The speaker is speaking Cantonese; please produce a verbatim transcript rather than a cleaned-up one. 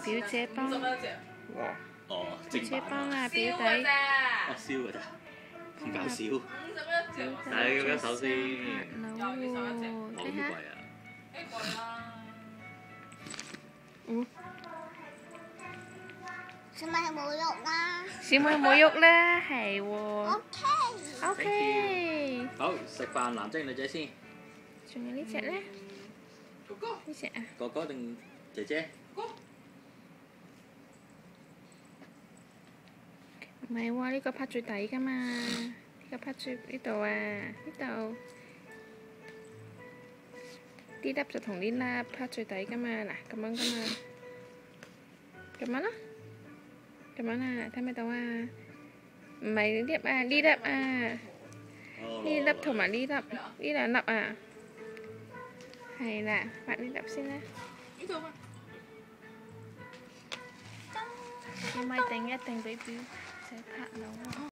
表姐幫。 哇！哦， 表姐幫啊，表弟。 哦，燒㗎咋？咁搞笑！睇嗰手先。 好喎，睇下。嗯。 小妹冇喐啦。 小妹冇喐啦，係喎。 O K。 O K。 好，食飯男仔定女仔先？ 仲有呢隻咧？ 哥哥。 呢隻啊？ 哥哥定姐姐？ 唔係喎，呢個拍最底噶嘛，呢個拍最呢度啊，呢度呢粒就同呢粒拍最底噶嘛，嗱咁樣噶嘛，咁樣咯，咁樣啊，睇唔睇到啊？唔係呢粒啊，呢粒啊，呢粒同埋呢粒，呢兩粒啊，係啦，拍呢粒先啦。要咪定一定俾表姐拍樓啊！